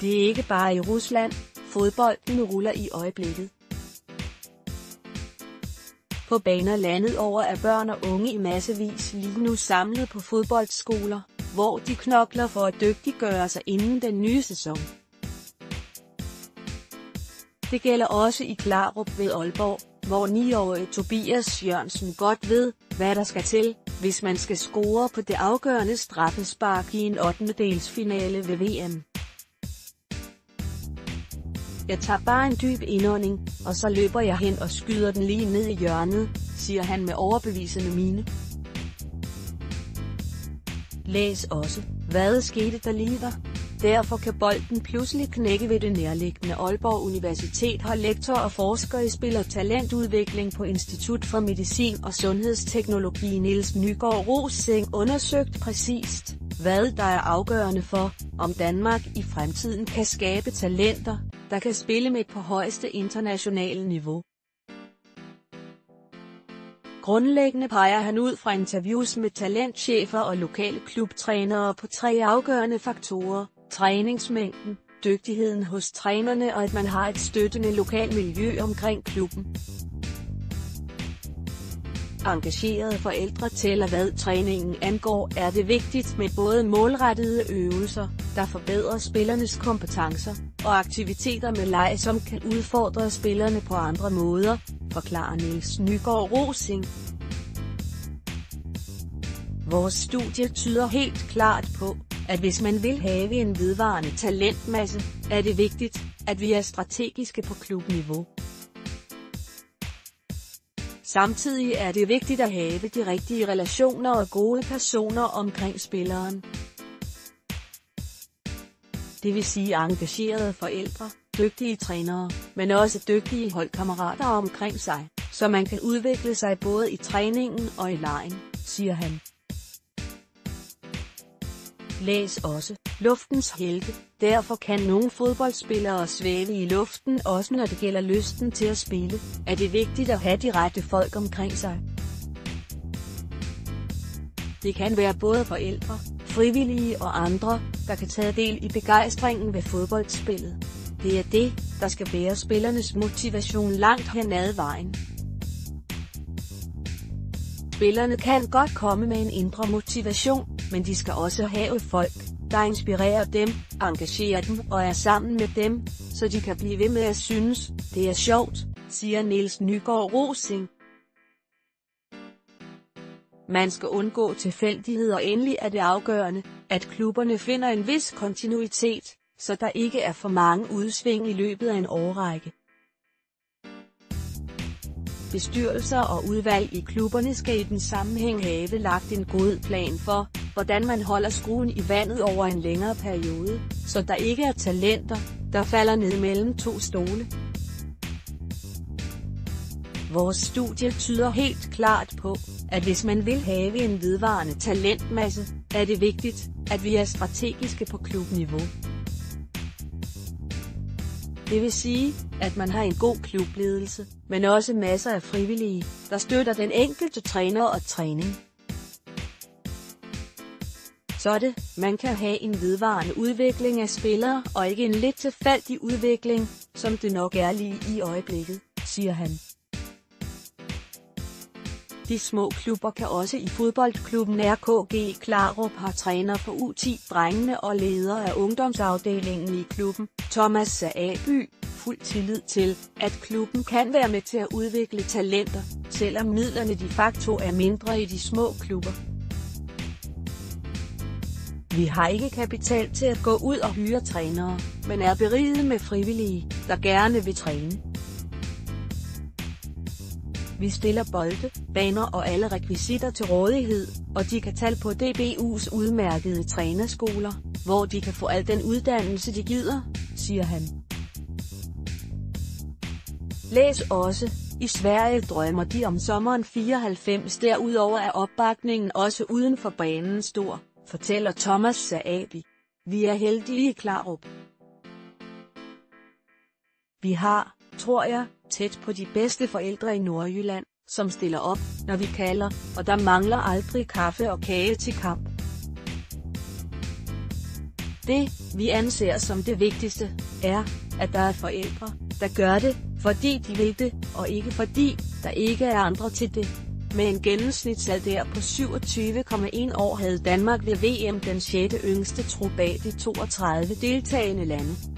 Det er ikke bare i Rusland, fodbolden ruller i øjeblikket. På baner landet over er børn og unge i massevis lige nu samlet på fodboldskoler, hvor de knokler for at dygtiggøre sig inden den nye sæson. Det gælder også i Klarup ved Aalborg, hvor 9-årige Tobias Jørgensen godt ved, hvad der skal til, hvis man skal score på det afgørende straffespark i en 8-delsfinale ved VM. Jeg tager bare en dyb indånding, og så løber jeg hen og skyder den lige ned i hjørnet, siger han med overbevisende mine. Læs også, hvad skete der lige der? Derfor kan bolden pludselig knække ved det nærliggende Aalborg Universitet, har lektor og forsker i spil- og talentudvikling på Institut for Medicin og Sundhedsteknologi Niels Nygaard Rosing undersøgt præcist, hvad der er afgørende for, om Danmark i fremtiden kan skabe talenter, der kan spille med på højeste internationale niveau. Grundlæggende peger han ud fra interviews med talentchefer og lokale klubtrænere på 3 afgørende faktorer: træningsmængden, dygtigheden hos trænerne og at man har et støttende lokalmiljø omkring klubben. Engagerede forældre tæller hvad træningen angår, er det vigtigt med både målrettede øvelser, der forbedrer spillernes kompetencer, og aktiviteter med leg, som kan udfordre spillerne på andre måder, forklarer Niels Nygaard Rosing. Vores studie tyder helt klart på, at hvis man vil have en vedvarende talentmasse, er det vigtigt, at vi er strategiske på klubniveau. Samtidig er det vigtigt at have de rigtige relationer og gode personer omkring spilleren. Det vil sige engagerede forældre, dygtige trænere, men også dygtige holdkammerater omkring sig, så man kan udvikle sig både i træningen og i legen, siger han. Læs også, luftens helte, derfor kan nogle fodboldspillere svæve i luften også når det gælder lysten til at spille, er det vigtigt at have de rette folk omkring sig. Det kan være både forældre, frivillige og andre, der kan tage del i begejstringen ved fodboldspillet. Det er det, der skal bære spillernes motivation langt hen ad vejen. Spillerne kan godt komme med en indre motivation, men de skal også have folk, der inspirerer dem, engagerer dem og er sammen med dem, så de kan blive ved med at synes, det er sjovt, siger Niels Nygaard Rosing. Man skal undgå tilfældigheder, og endelig er det afgørende, at klubberne finder en vis kontinuitet, så der ikke er for mange udsving i løbet af en årrække. Bestyrelser og udvalg i klubberne skal i den sammenhæng have lagt en god plan for, hvordan man holder skruen i vandet over en længere periode, så der ikke er talenter, der falder ned mellem 2 stole. Vores studie tyder helt klart på, at hvis man vil have en vedvarende talentmasse, er det vigtigt, at vi er strategiske på klubniveau. Det vil sige, at man har en god klubledelse, men også masser af frivillige, der støtter den enkelte træner og træning. Så det, man kan have en vedvarende udvikling af spillere og ikke en lidt tilfældig udvikling, som det nok er lige i øjeblikket, siger han. De små klubber kan også i fodboldklubben RKG Klarup har træner for U10-drengene og leder af ungdomsafdelingen i klubben, Thomas Saaby, fuld tillid til, at klubben kan være med til at udvikle talenter, selvom midlerne de facto er mindre i de små klubber. Vi har ikke kapital til at gå ud og hyre trænere, men er beriget med frivillige, der gerne vil træne. Vi stiller bolde, baner og alle rekvisitter til rådighed, og de kan tage på DBU's udmærkede trænerskoler, hvor de kan få al den uddannelse de gider, siger han. Læs også, i Sverige drømmer de om sommeren 94. Derudover er opbakningen også uden for banen stor, fortæller Thomas Saaby. Vi er heldige i Klarup. Vi har, tror jeg, tæt på de bedste forældre i Nordjylland, som stiller op, når vi kalder, og der mangler aldrig kaffe og kage til kamp. Det, vi anser som det vigtigste, er, at der er forældre, der gør det, fordi de vil det, og ikke fordi der ikke er andre til det. Med en gennemsnitsalder på 27,1 år havde Danmark ved VM den 6. yngste trup bag de 32 deltagende lande.